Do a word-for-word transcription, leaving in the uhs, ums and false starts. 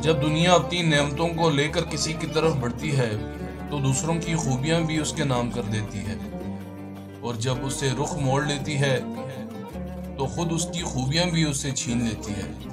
जब दुनिया अपनी नेमतों को लेकर किसी की तरफ बढ़ती है तो दूसरों की खूबियां भी उसके नाम कर देती है, और जब उससे रुख मोड़ लेती है तो खुद उसकी खूबियां भी उससे छीन लेती है।